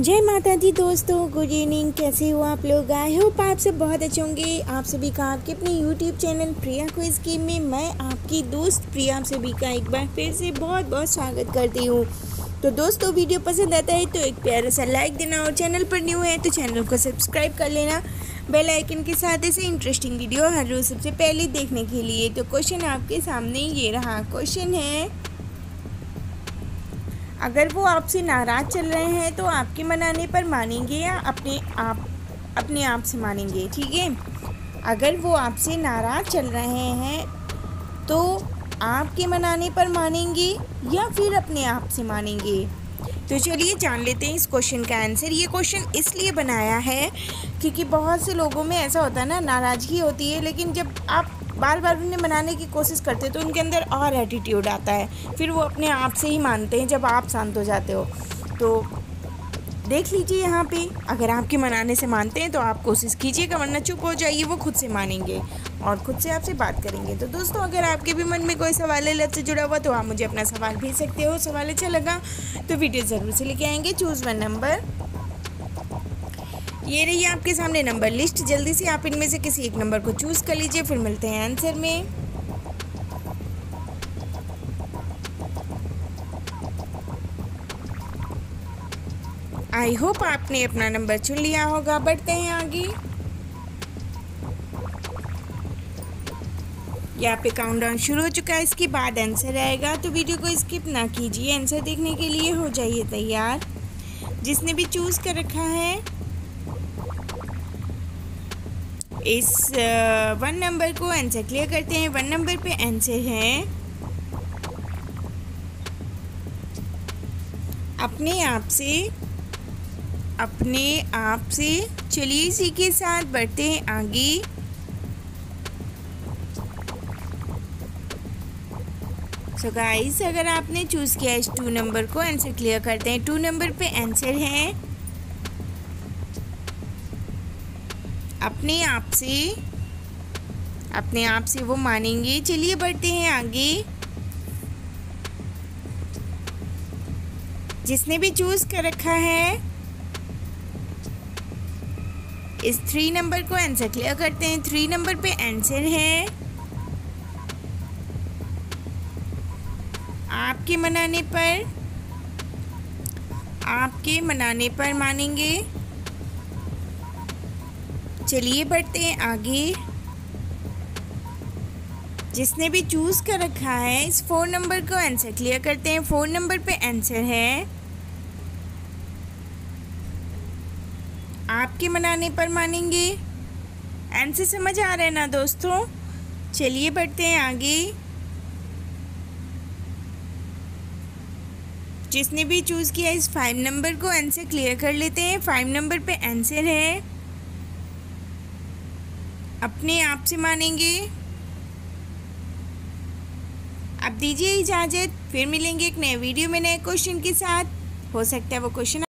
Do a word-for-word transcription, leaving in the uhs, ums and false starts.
जय माता दी दोस्तों, गुड इवनिंग। कैसे हो आप लोग? आई होप आप सब बहुत अच्छे होंगे। आप सभी का आपके अपने YouTube channel Priya quiz game में मैं आपकी दोस्त प्रिया आप सभी का एक बार फिर से बहुत बहुत स्वागत करती हूँ। तो दोस्तों, वीडियो पसंद आता है तो एक प्यारा सा लाइक देना और चैनल पर न्यू है तो चैनल को सब्सक्राइब कर लेना बेल आइकन के साथ ऐसे इंटरेस्टिंग वीडियो हर रोज़ सबसे पहले देखने के लिए। तो क्वेश्चन आपके सामने ये रहा। क्वेश्चन है, अगर वो आपसे नाराज़ चल रहे हैं तो आपके मनाने पर मानेंगे या अपने आप अपने आप से मानेंगे? ठीक है, अगर वो आपसे नाराज़ चल रहे हैं तो आपके मनाने पर मानेंगे या फिर अपने आप से मानेंगे? तो चलिए जान लेते हैं इस क्वेश्चन का आंसर। ये क्वेश्चन इसलिए बनाया है क्योंकि बहुत से लोगों में ऐसा होता है ना, नाराज़गी होती है लेकिन जब आप बार बार उन्हें मनाने की कोशिश करते हो तो उनके अंदर और एटीट्यूड आता है, फिर वो अपने आप से ही मानते हैं जब आप शांत हो जाते हो। तो देख लीजिए यहाँ पे, अगर आपके मनाने से मानते हैं तो आप कोशिश कीजिएगा, वरना चुप हो जाइए, वो खुद से मानेंगे और खुद से आपसे बात करेंगे। तो दोस्तों, अगर आपके भी मन में कोई सवाल है लत से जुड़ा हुआ तो आप मुझे अपना सवाल भेज सकते हो। सवाल अच्छा लगा तो वीडियो ज़रूर से लेके आएंगे। चूज़ वन नंबर, ये रही आपके सामने नंबर लिस्ट। जल्दी से आप इनमें से किसी एक नंबर को चूज़ कर लीजिए, फिर मिलते हैं आंसर में। आई होप आपने अपना नंबर चुन लिया होगा। बढ़ते हैं आगे। यहाँ पे काउंटडाउन शुरू हो चुका है, इसके बाद आंसर आएगा तो वीडियो को स्किप ना कीजिए। आंसर देखने के लिए हो जाइए तैयार। जिसने भी चूज़ कर रखा है इस वन नंबर को आंसर क्लियर करते हैं। वन नंबर पे आंसर है अपने आप से अपने आप से। चलिए इसी के साथ बढ़ते हैं आगे। सो गाइस, अगर आपने चूज़ किया इस टू नंबर को, आंसर क्लियर करते हैं। टू नंबर पे आंसर है अपने आप से अपने आप से वो मानेंगे। चलिए बढ़ते हैं आगे। जिसने भी चूज़ कर रखा है इस थ्री नंबर को, आंसर क्लियर करते हैं। थ्री नंबर पे आंसर है आपके मनाने पर आपके मनाने पर मानेंगे। चलिए बढ़ते हैं आगे। जिसने भी चूज़ कर रखा है इस फोर नंबर को, आंसर क्लियर करते हैं। फोर नंबर पे आंसर है आपके मनाने पर मानेंगे। आंसर समझ आ रहा है ना दोस्तों? चलिए बढ़ते हैं आगे। जिसने भी चूज़ किया इस फाइव नंबर को, आंसर क्लियर कर लेते हैं। फाइव नंबर पे आंसर है अपने आप से मानेंगे। अब दीजिए इजाज़त, फिर मिलेंगे एक नए वीडियो में नए क्वेश्चन के साथ। हो सकता है वो क्वेश्चन